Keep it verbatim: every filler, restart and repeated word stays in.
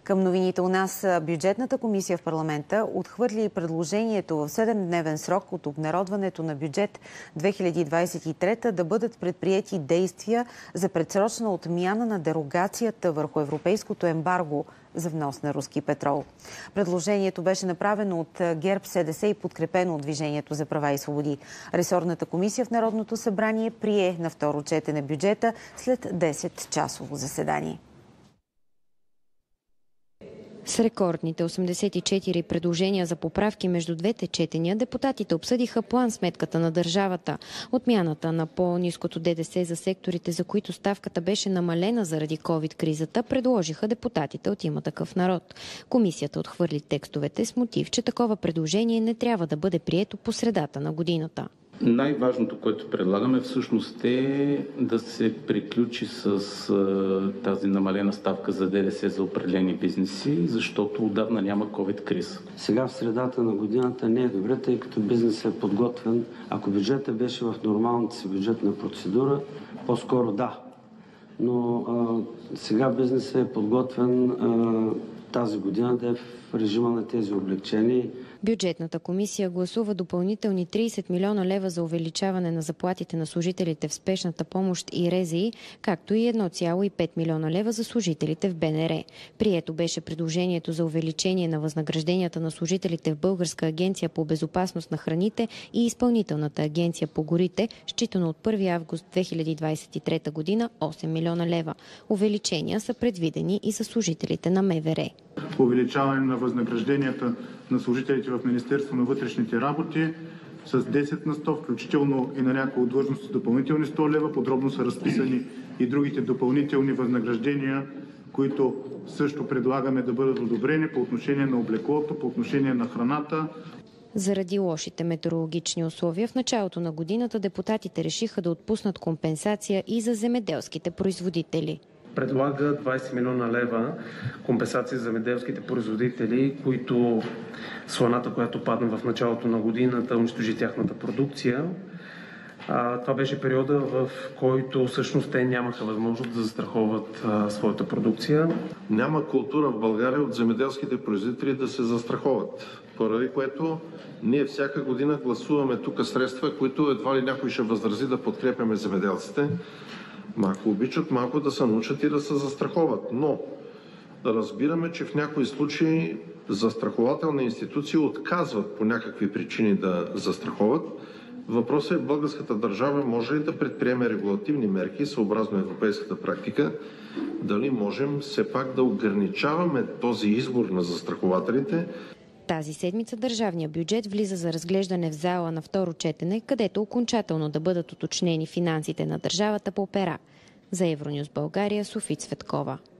Към новините у нас, бюджетната комисия в парламента отхвърли предложението в седемдневен срок от обнародването на бюджет две хиляди двадесет и трета да бъдат предприети действия за предсрочна отмяна на дерогацията върху европейското ембарго за внос на руски петрол. Предложението беше направено от ГЕРБ СДС и подкрепено от Движението за права и свободи. Ресорната комисия в Народното събрание прие на второ четене бюджета след десетчасово заседание. С рекордните осемдесет и четири предложения за поправки между двете четения, депутатите обсъдиха план-сметката на държавата. Отмяната на по-ниското ДДС за секторите, за които ставката беше намалена заради ковид-кризата, предложиха депутатите от Има такъв народ. Комисията отхвърли текстовете с мотив, че такова предложение не трябва да бъде прието по средата на годината. Най-важното, което предлагаме, всъщност е да се приключи с а, тази намалена ставка за ДДС за определени бизнеси, защото отдавна няма ковид-криза. Сега в средата на годината не е добре, тъй като бизнесът е подготвен. Ако бюджетът беше в нормалната си бюджетна процедура, по-скоро да. Но а, сега бизнесът е подготвен а, тази година да е в режима на тези облекчения. Бюджетната комисия гласува допълнителни тридесет милиона лева за увеличаване на заплатите на служителите в спешната помощ и РЗИ, както и едно цяло и пет милиона лева за служителите в БНР. Прието беше предложението за увеличение на възнагражденията на служителите в Българска агенция по безопасност на храните и Изпълнителната агенция по горите, считано от първи август две хиляди двадесет и трета година осем милиона лева. Увеличения са предвидени и за служителите на МВР. Увеличаване на възнагражденията на служителите в Министерство на вътрешните работи с десет на сто, включително и на някои от длъжности допълнителни сто лева. Подробно са разписани и другите допълнителни възнаграждения, които също предлагаме да бъдат одобрени по отношение на облеклото, по отношение на храната. Заради лошите метеорологични условия в началото на годината депутатите решиха да отпуснат компенсация и за земеделските производители. Предлага двадесет милиона лева компенсация за земеделските производители, които сланата, която падна в началото на годината, унищожи тяхната продукция. А, това беше периода, в който всъщност те нямаха възможност да застраховат а, своята продукция. Няма култура в България от земеделските производители да се застраховат, поради което ние всяка година гласуваме тук средства, които едва ли някой ще възрази да подкрепяме земеделците. Ако обичат малко да се научат и да се застраховат. Но да разбираме, че в някои случаи застрахователни институции отказват по някакви причини да застраховат. Въпросът е, българската държава може ли да предприеме регулативни мерки, съобразно европейската практика, дали можем все пак да ограничаваме този избор на застрахователите. Тази седмица държавният бюджет влиза за разглеждане в зала на второ четене, където окончателно да бъдат уточнени финансите на държавата по пера. За Евронюс България, Софи Цветкова.